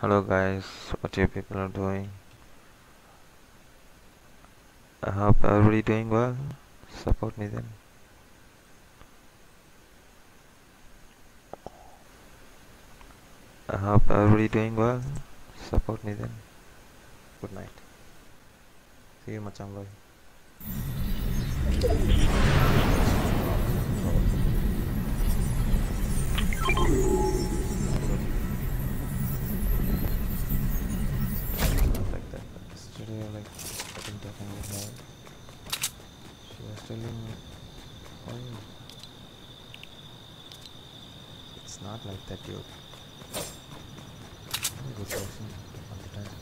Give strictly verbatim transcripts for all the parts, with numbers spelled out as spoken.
Hello guys, what you people are doing? I hope everybody doing well. Support me then. I hope everybody doing well. Support me then. Good night. See you macam boy. Not like that. Yesterday like I've been talking with her. She was telling me, oh, it's not like that, dude. I'm a good person all the time.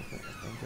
Thank you.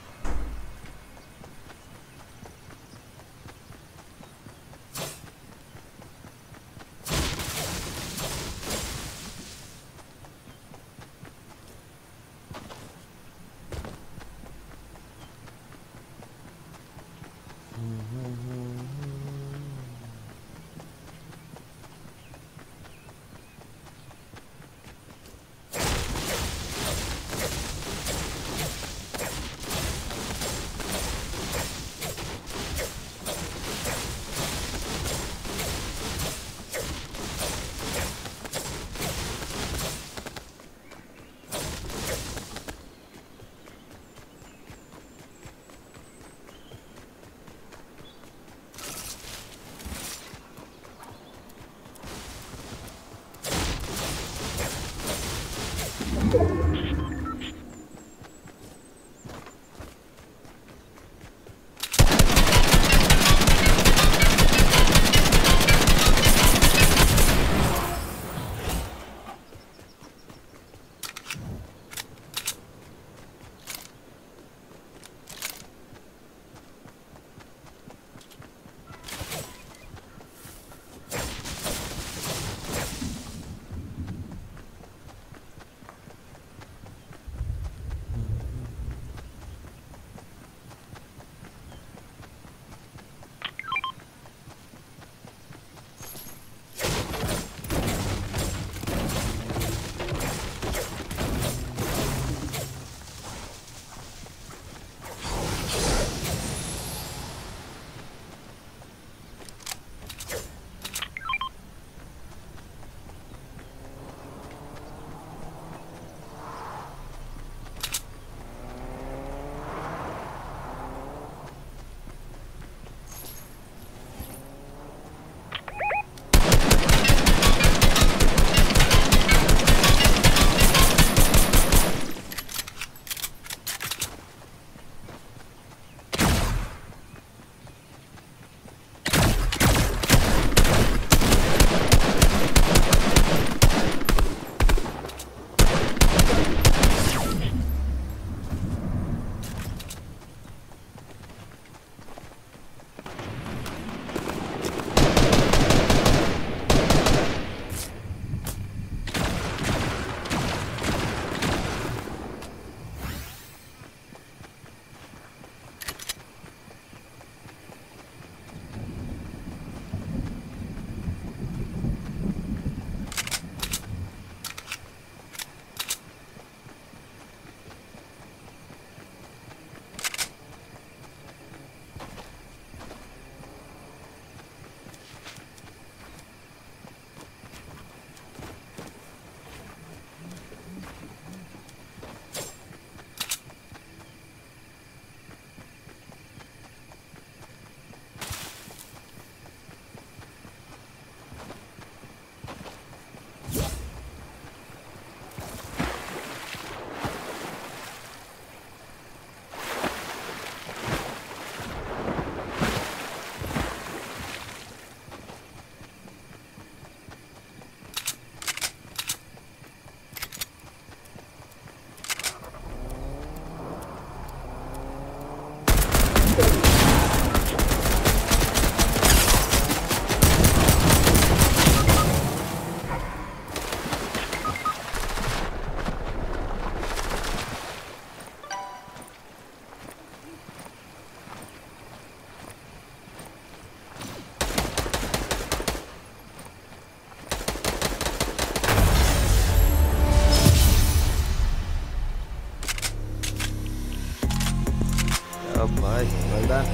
Oh boy, well done.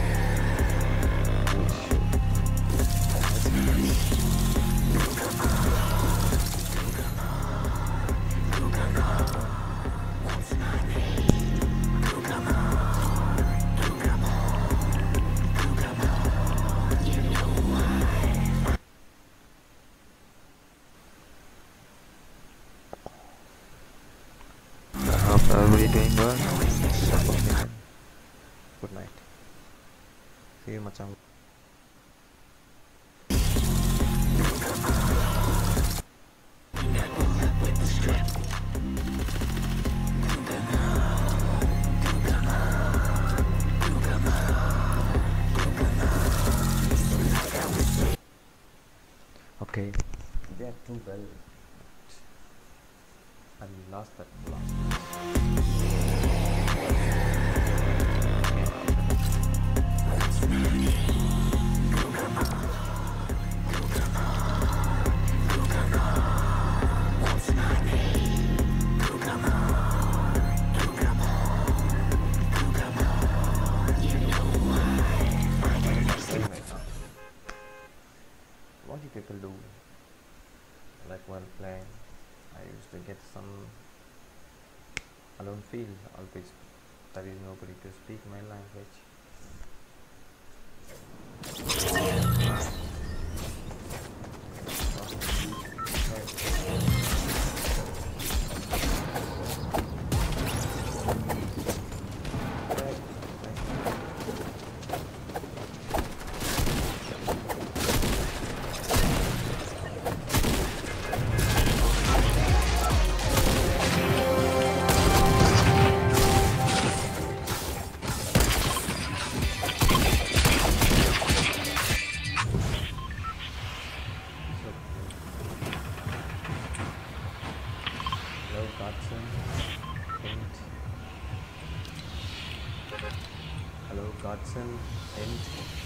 I hope everybody doing well. Support me then. Good night. See you macam. too well. I lost that last. What do people do? Like while playing, I used to get some alone feel, always there is nobody to speak my language. Hello Godson, and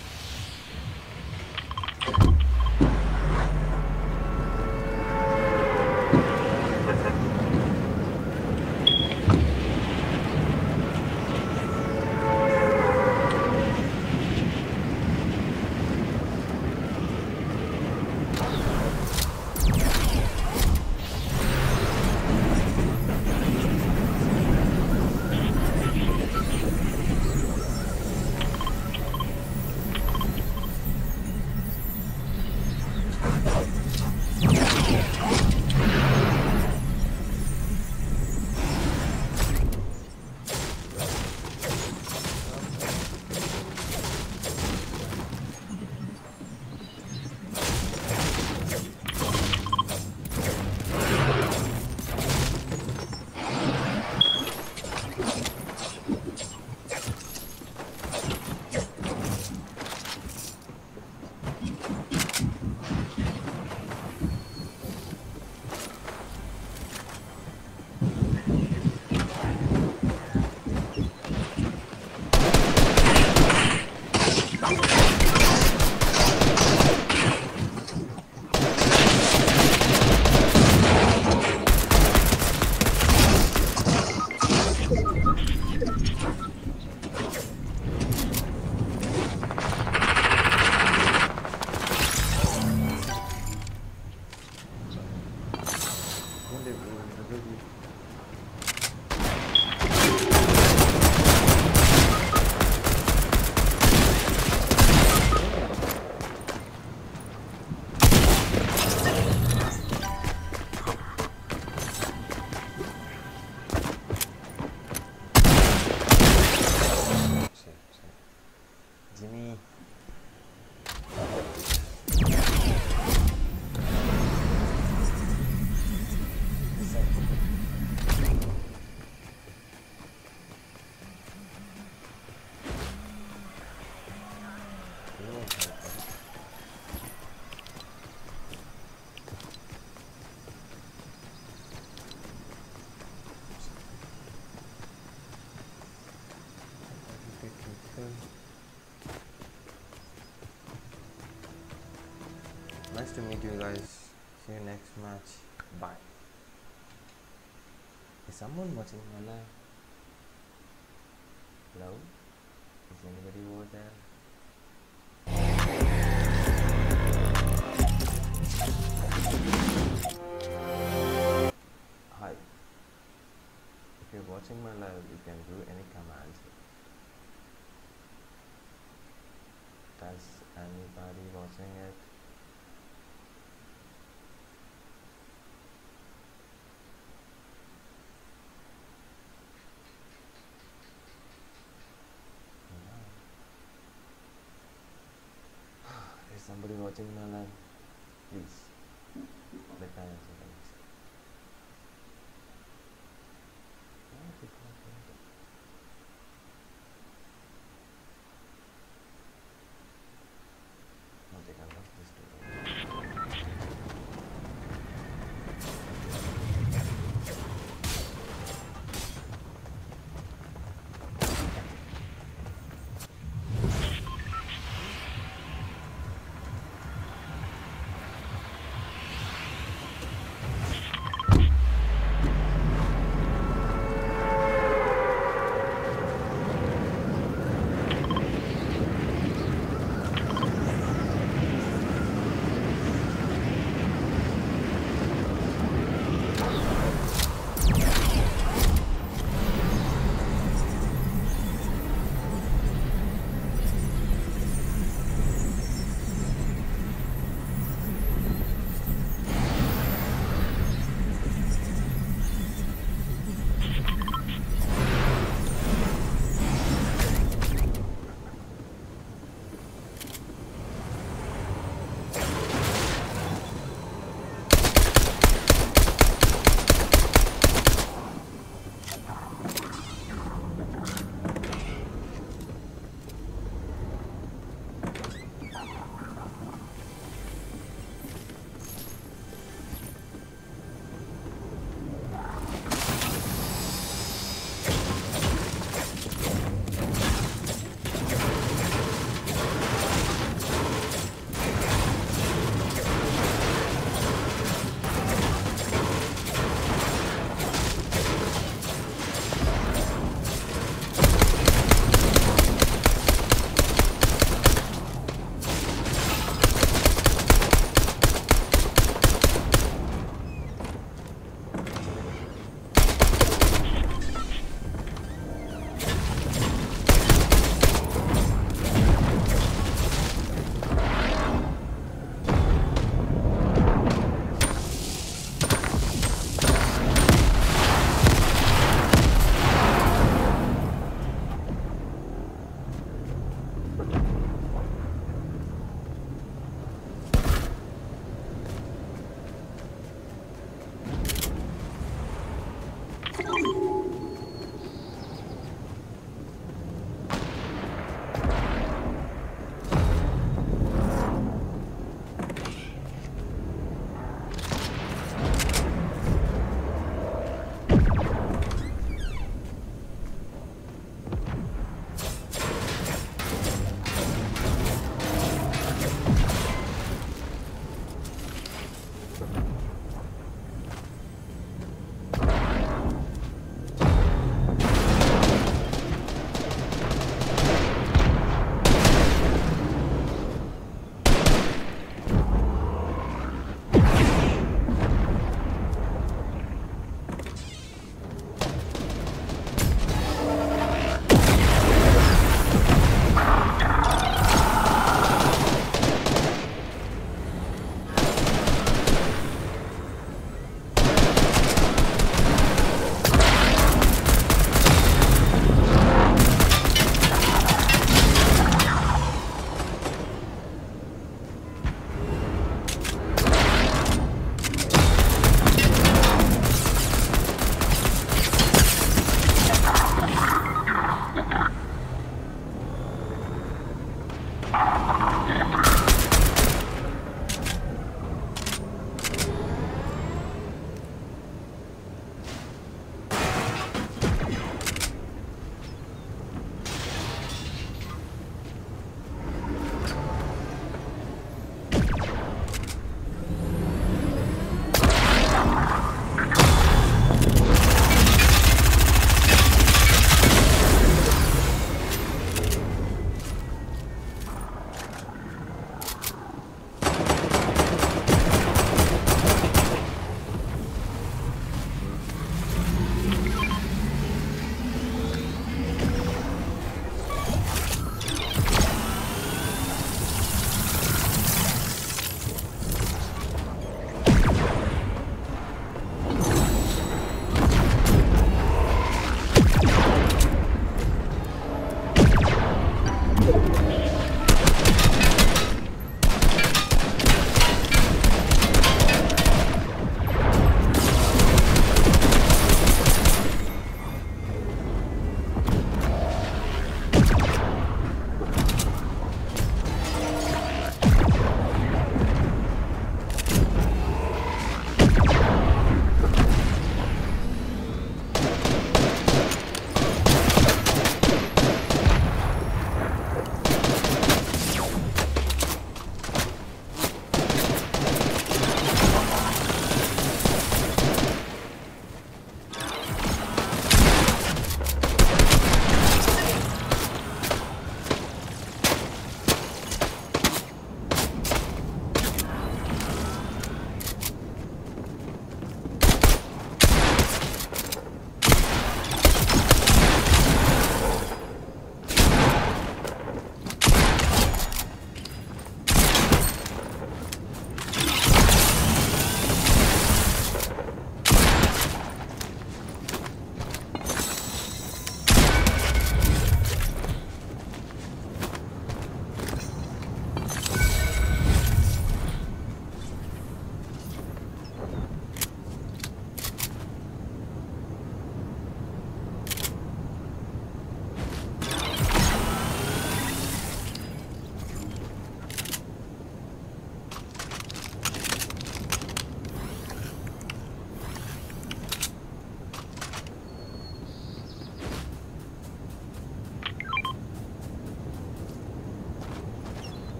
Jimmy. Nice to meet you guys. See you next match. Bye. Is someone watching my live? Hello? Is anybody over there? Hi. If you're watching my live, you can do any commands. Does anybody watching it? Is somebody watching my live? Please let me answer guys. Why are people not doing that? No, they can watch this too.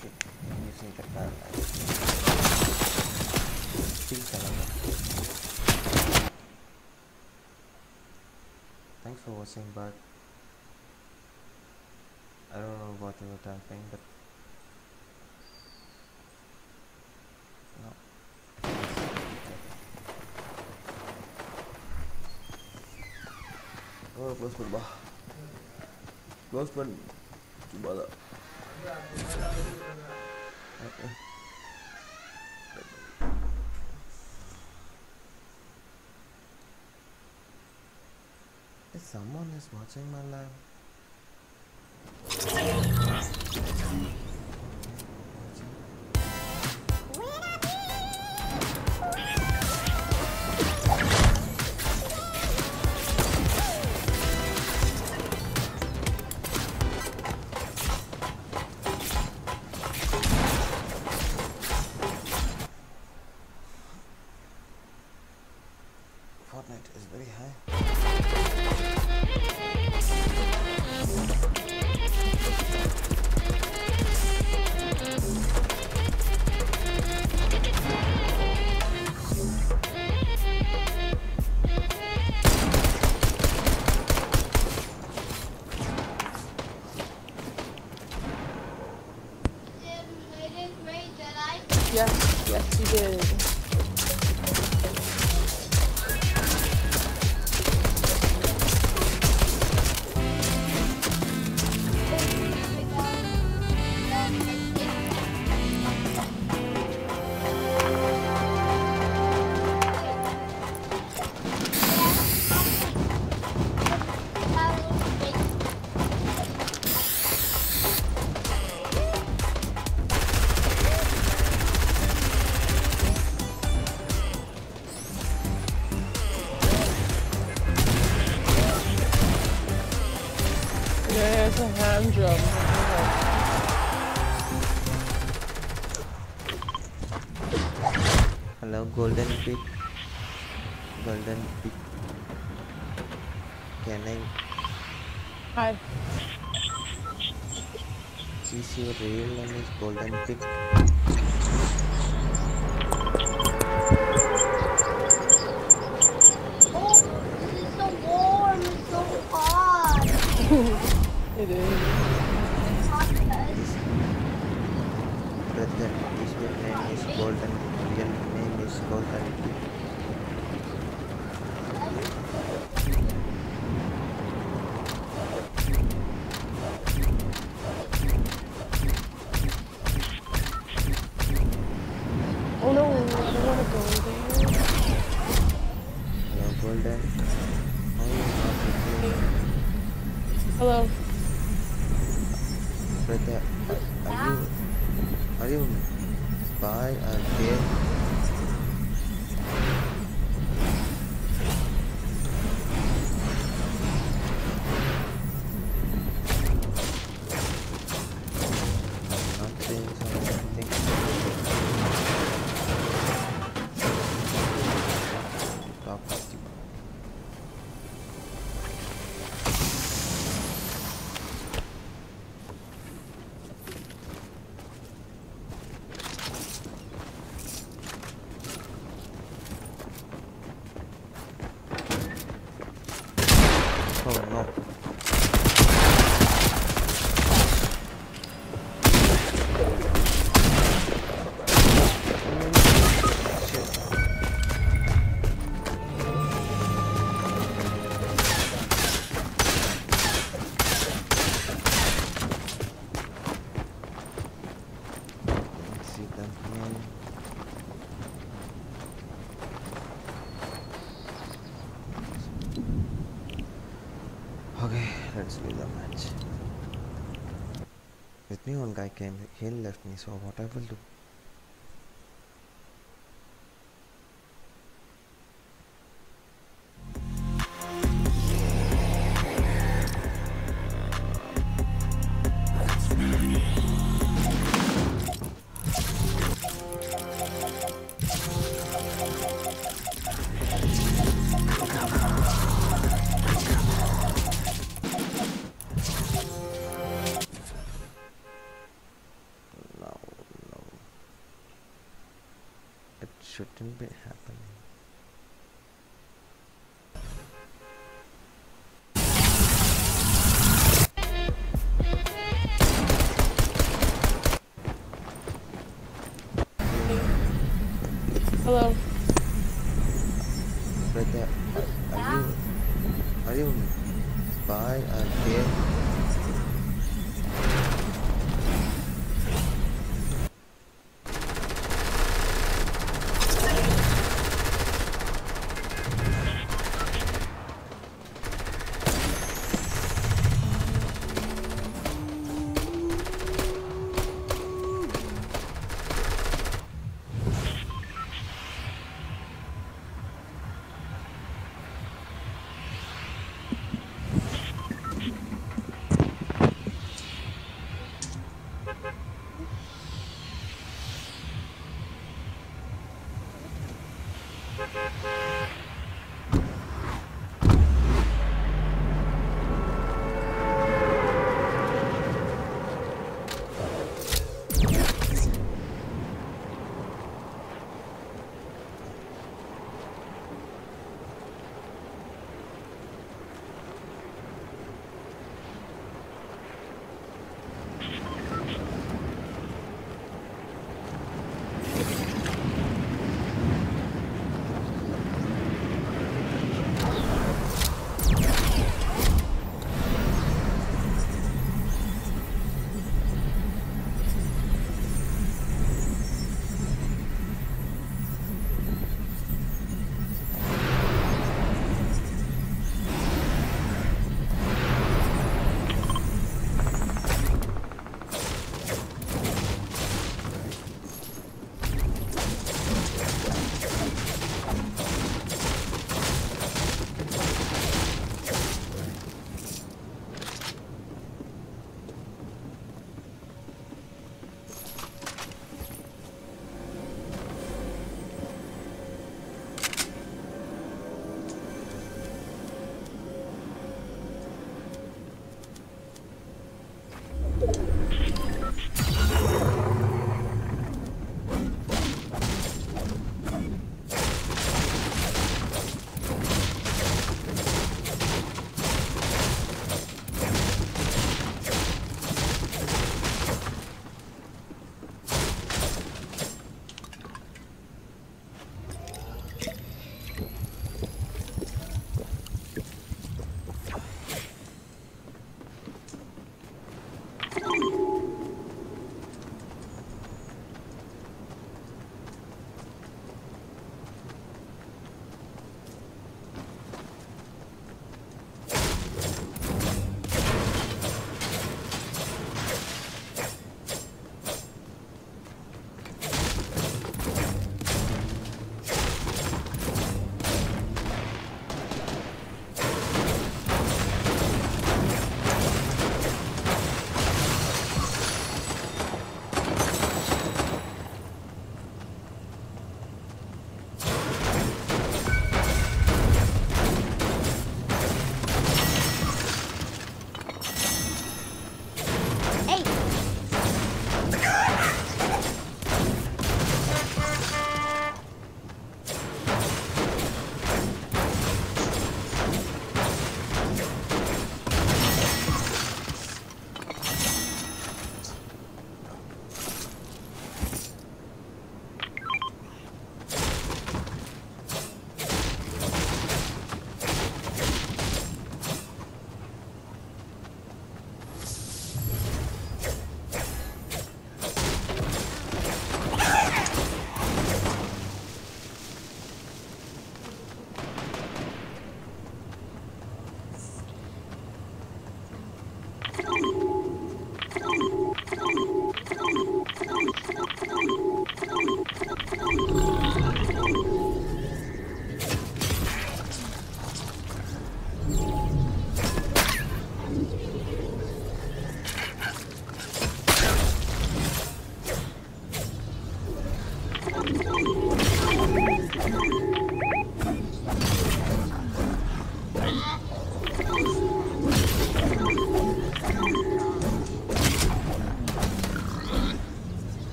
shit, I'm using the paralyze. Still seven. Thanks for watching, but I don't know what you were typing, but no. Oh, close but bah. Close but coba lah. If someone is watching my live. Fortnite is very high. Yes, yes, you did. There's a hand drum. Hello, Golden Pig. Golden Pig. Can I? Hi. Is your real name is Golden Pig? Oh, this is so warm, it's so hot. It is. Brother, is your name is Golden? Real name is Golden Pig. Oh no, I don't want to go there. Hello, Golden. How are you not with me? Hello. Brother, are you are you by a game? Not saying something. Talk with you. Oh no. Shit. Let's see them here. Okay, let's do the match. With me, one guy came, he left me, so what I will do? Now shouldn't be happening. Hello. But uh, are, are you are you by a game?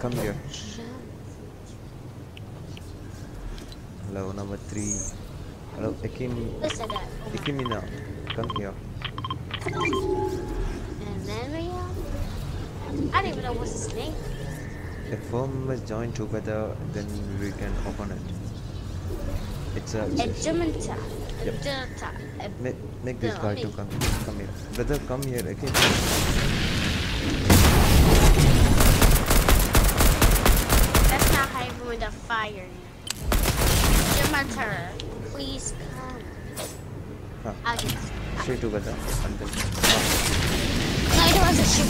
come here. Hello, number three. Hello, Akim. Listen to that. Akimina, come here. And then we I don't even know what's his name. If firm is joined together, then we can open it. It's a. Ejimata. Yep. Ejimata. Make, make this No, guy me. to come come here. Brother, come here, Akim. That's not how you ruin the fire. Ejimata, please come. Huh. I'll get this. Stay together until. No, it wasn't shoot.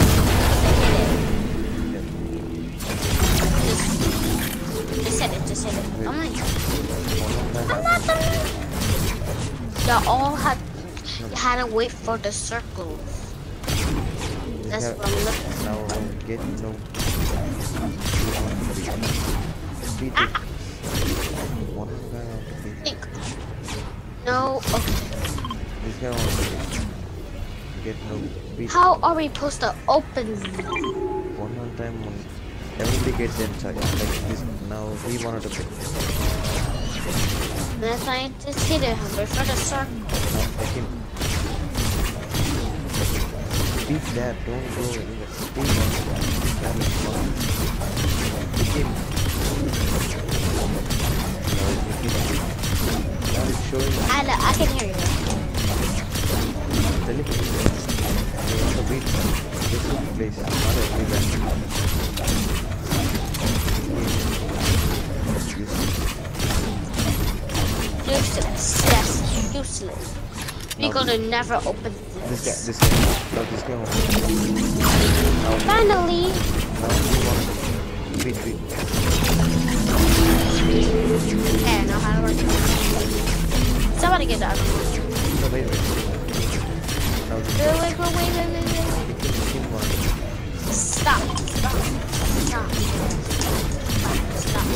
Just, just hit it, just hit it. Oh my god. I'm not the... Y'all all had, you had to wait for the circles. That's what I'm looking for. Now get no. Beat it. Ah! One guy on the beat. Think. No, okay. This guy on the beat. Get no beat. How are we supposed to open? One more time. One. Everybody gets inside. Like this. Now we wanted to pick. That's why I just hit it. Wait for the circle. Now I can beat that. Don't go anywhere. Stay on that. That is fun. Begin. Now begin. Now it's showing. I, know, I can hear you. Tell it. You want to beat this place. Not everywhere. Useless. Yes, useless. We're gonna never open This guy. this. This guy. Now this guy. wants to- Now. Finally. Now we want to beat. Beat. Hey, I know how to work it. Somebody get that. No, wait, wait. Now this Wait, guy. wait, wait, wait, wait, wait, wait. Begin one. Stop. Stop. Stop. Stop.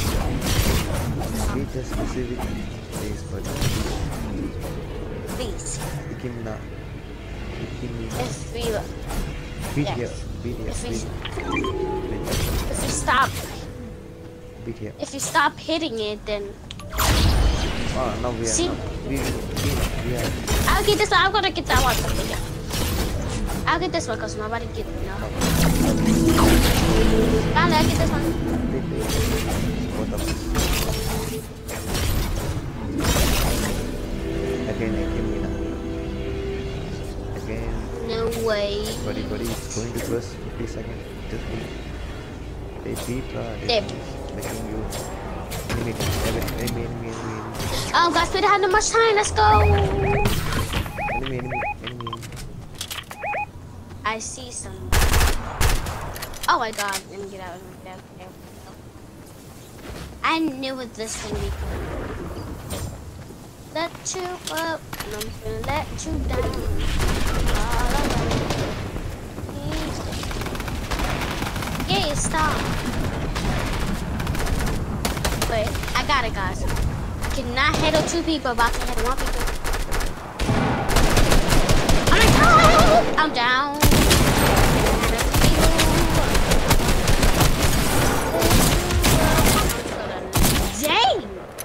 Beat a specific place, but Please. begin now. Begin. If we, Beat yes. here. Beat here. if we, Beat. Beat. if we stop, Beat here. if we stop hitting it, then Ah, now we are. See? Now. We, we, we are. I'll get this one. I'm gonna get that one. I'll get this one because nobody get it. No. Finally, I'll get this one. Beat, beat. Both of us. Again, I came in. Again, No way. buddy, buddy, it's going to press fifty seconds. Just wait. They beat, uh, There. making you. Enemy, enemy, enemy, enemy, enemy. Um, guys, we don't have no much time. Let's go. Enemy, enemy, enemy. I see some. Oh my god. Let me get out. Let me get out. Let me get out. I knew it this gonna be good. Let you up, and I'm gonna let you down. Yeah, stop. Wait, I got it, guys. I cannot handle two people about to hit one people. I'm like, oh, I'm down. Dang.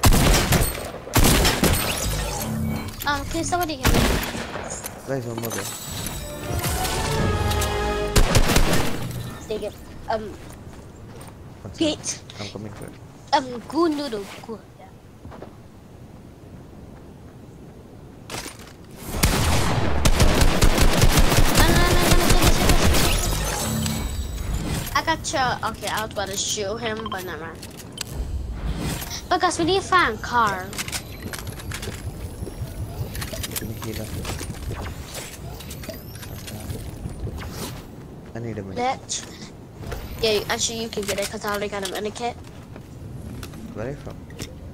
Um, can somebody hear me? Guys, one more there. Take it. Um, One second. Pete. I'm coming for it. Um, good noodle. Good. Yeah. No, no, no, no, no, no, no, no. I got your. Okay, I was about to shoot him, but never mind. Because we need to find a car. Can you heal us? I need a minute. That. Yeah, actually, you can get it because I already got him in a kit. Where are you from?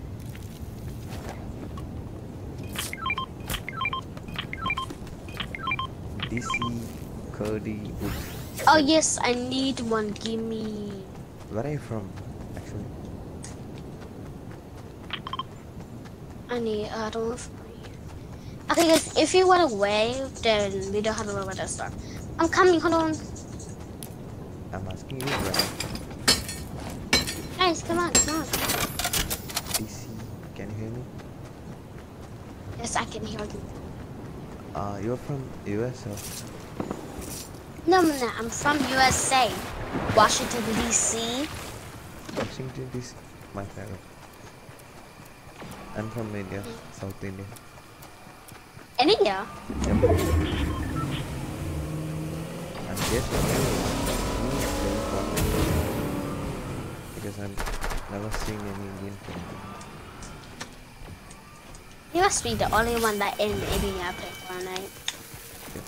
D C Cody Wood. Oh yes, I need one. Give me. Where are you from, actually? I need. Uh, I don't know. If okay, guys. If you want to wave, then we don't have to worry about that stuff. I'm coming. Hold on. I'm asking you where. Guys, come on, come on. D C, can you hear me? Yes, I can hear you. Uh, you're from U S or? No, no, no. I'm from U S A, Washington D C. Washington D C, my favorite. I'm from India, South India. In India? Yep. I'm just playing Fortnite because I've never seen any Indian film. You must be the only one that in India play Fortnite. Yep.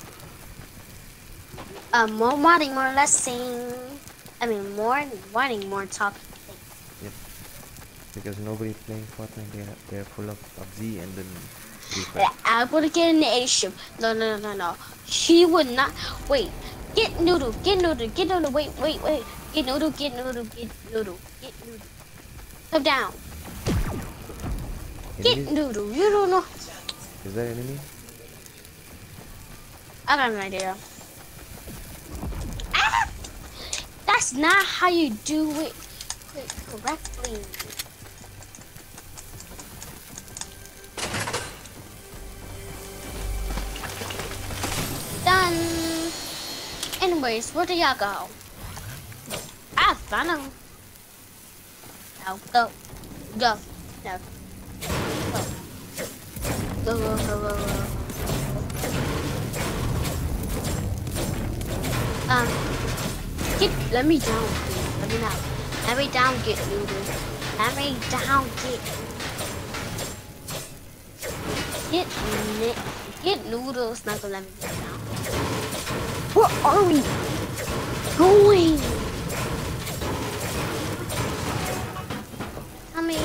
Um, more wanting, more less sing. I mean, more wanting, more talking. Yep. Because nobody playing Fortnite, they're, they're full of P U B G and then Free Fire. Yeah, I would get in the airship. No, no, no, no, no. She would not. Wait. Get noodle. Get noodle. Get noodle. Wait, wait, wait. Get noodle. Get noodle. Get noodle. Get noodle. Come down. Get Enemies? noodle. You don't know. Is there enemy? I got an idea. Ah! That's not how you do it correctly. Done. Anyways, where do y'all go? I found them. Now go. Go. No. Go. Go, go, go, go, go. Um, get, let me down, please. Let me down. Let me down, get noodle. Let me down, get. Get, get noodles, not gonna let me get down. Where are we going? Tell me.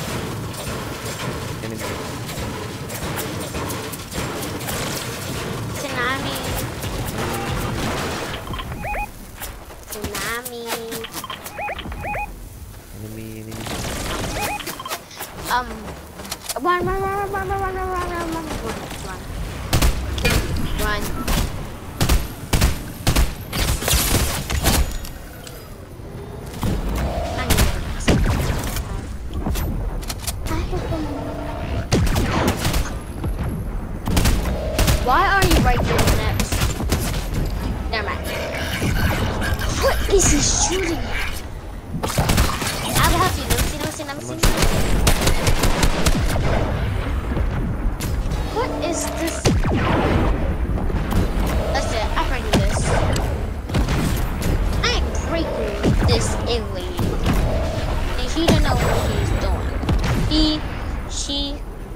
Enemy. Tsunami. Tsunami. Enemy, enemy. Um, run, run, run, run, run, run, run, run, run, run, run, run. Why are you right there next? Never mind. What is he shooting at? I will help you. Let me see, let me see, let me see. What is this? Listen, I'm breaking this. I ain't breaking this alien. And he don't know what he's doing. He, she,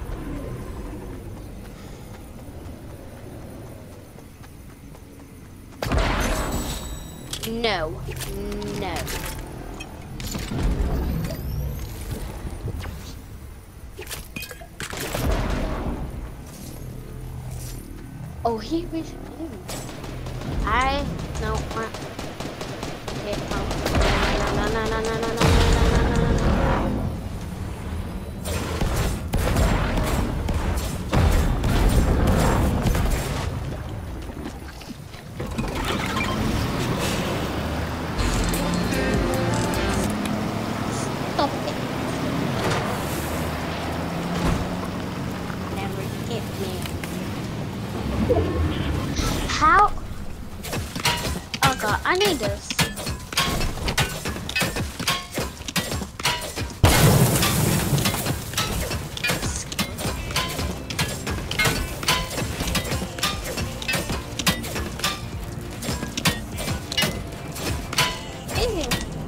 no, no. Oh, he was. I don't want it. No, no, no, no, no, no, no, no, no, no, no, no. Stop it. Never hit me. How? Oh god, I need this. Easy.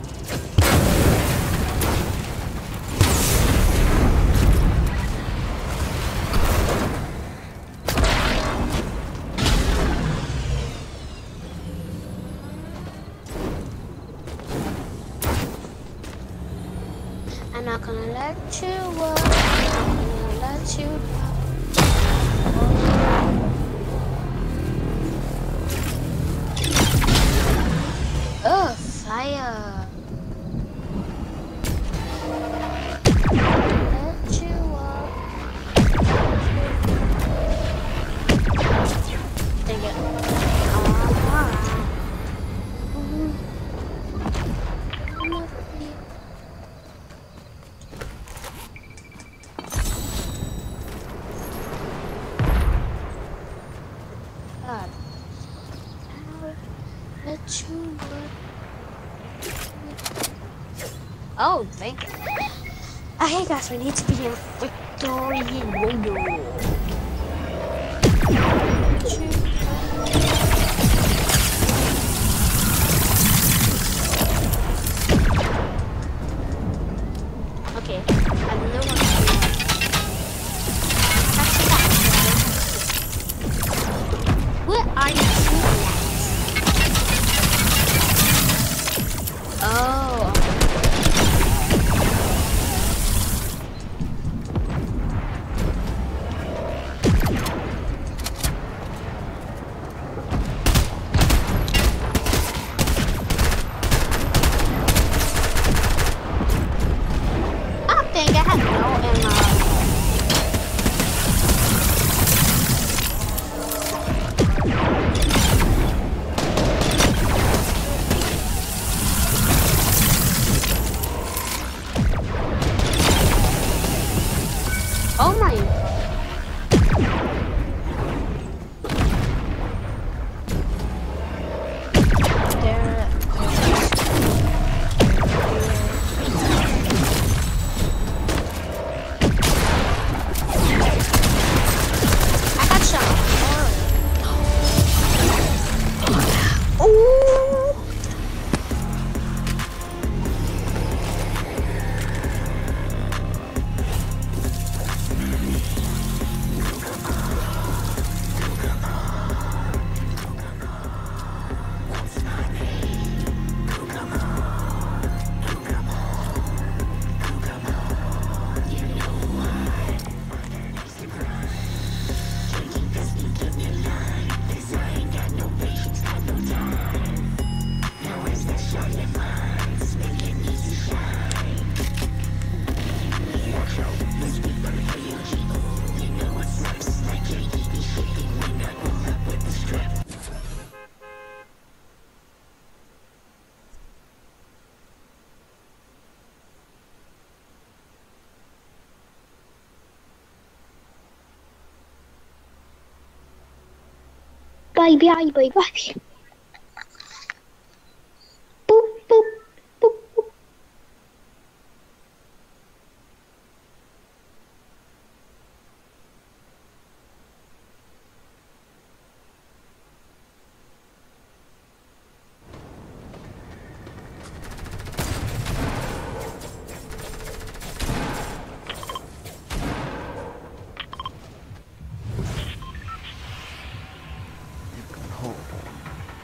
I'm not gonna let you up. I'm gonna let you down. Oh, fire. Let you up. Dang it. Alright. Oh, thank you. Uh, hey guys, we need to be in Victorian Royal. Okay, I don't know what to do. What are you shooting at? Oh. I think I have no ammo. Oh my. There. I got shot. Ooh. Baby, baby, baby. Boop, boop, boop, boop. You can hold.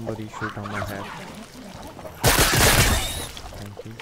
somebody shoot on my head. Thank you.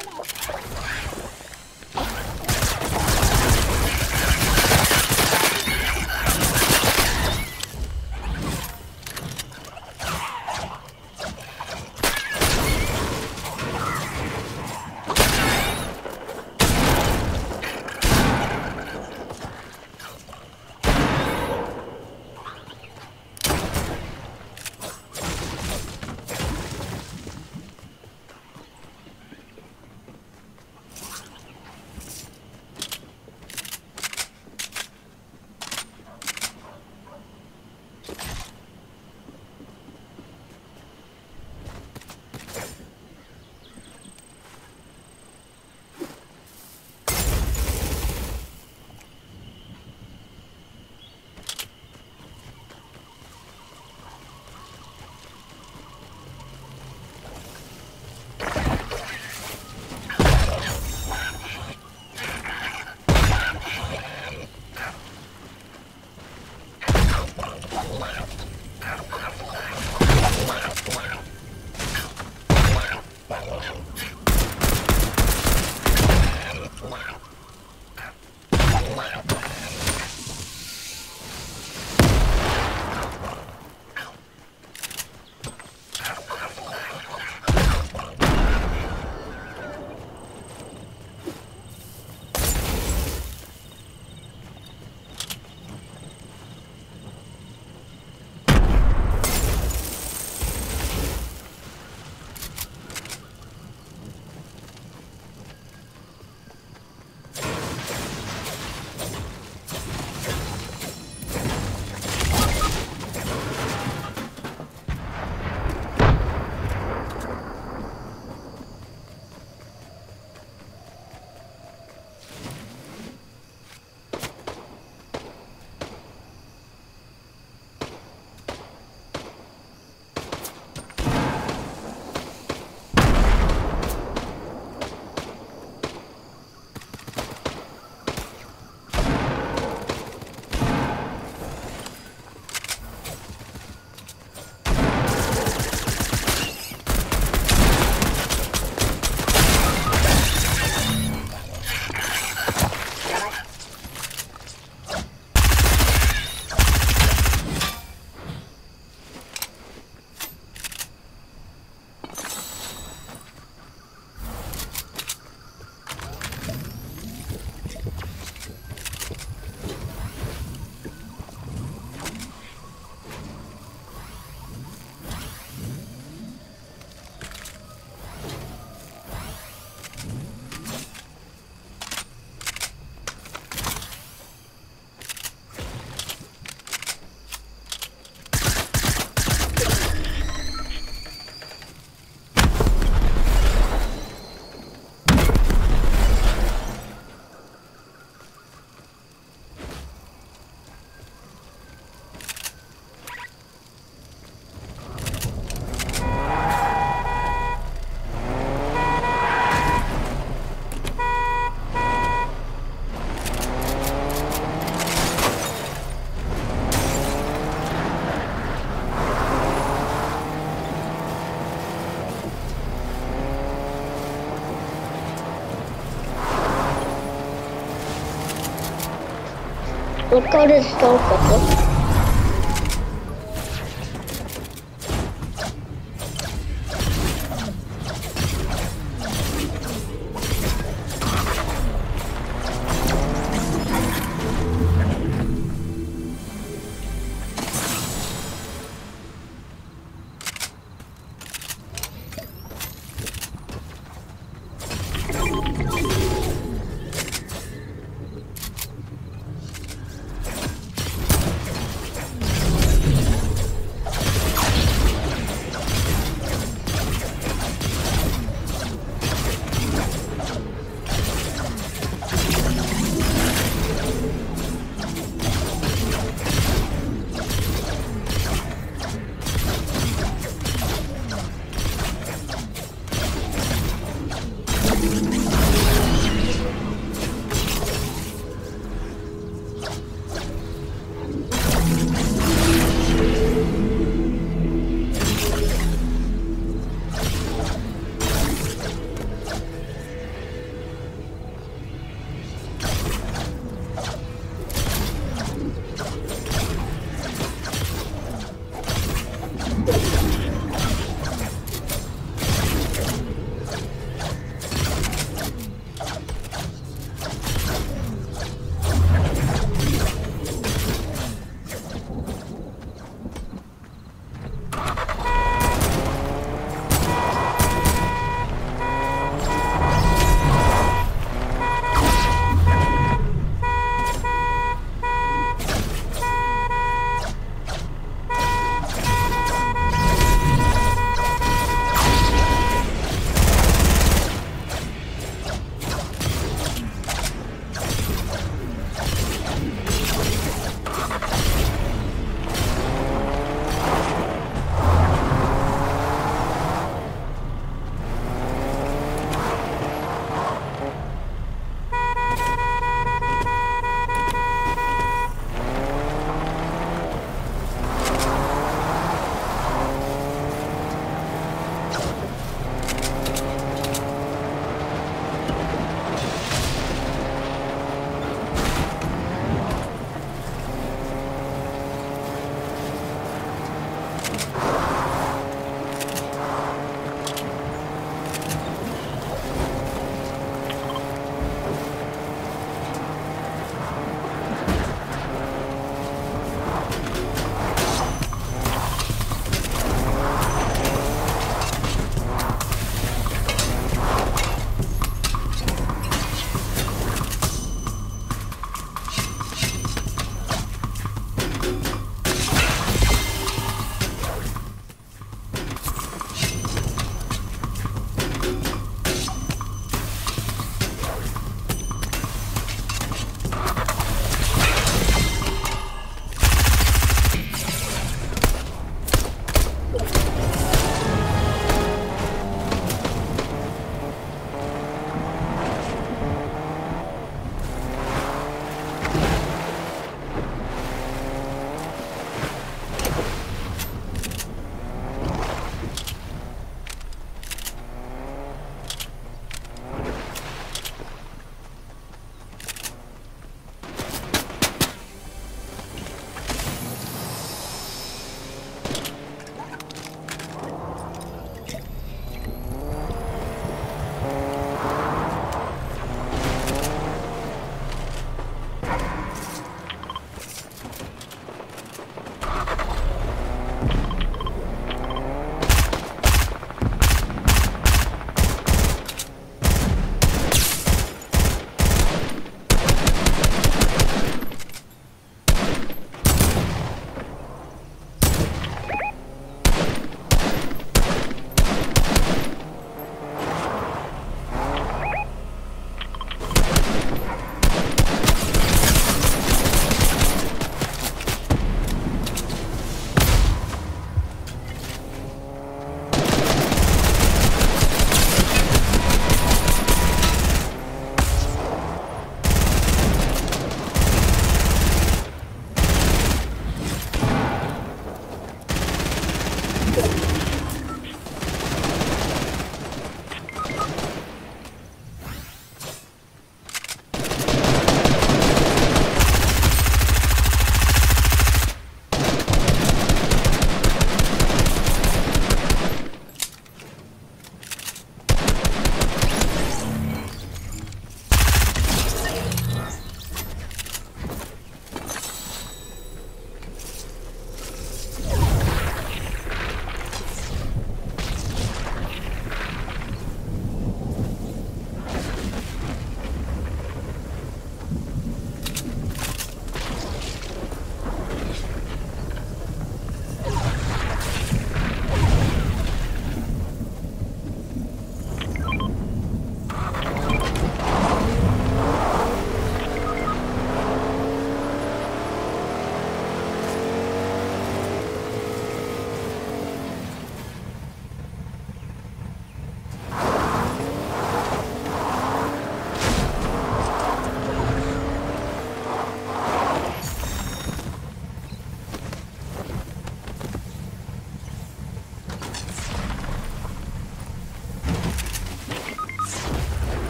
What code is Stone Crystal?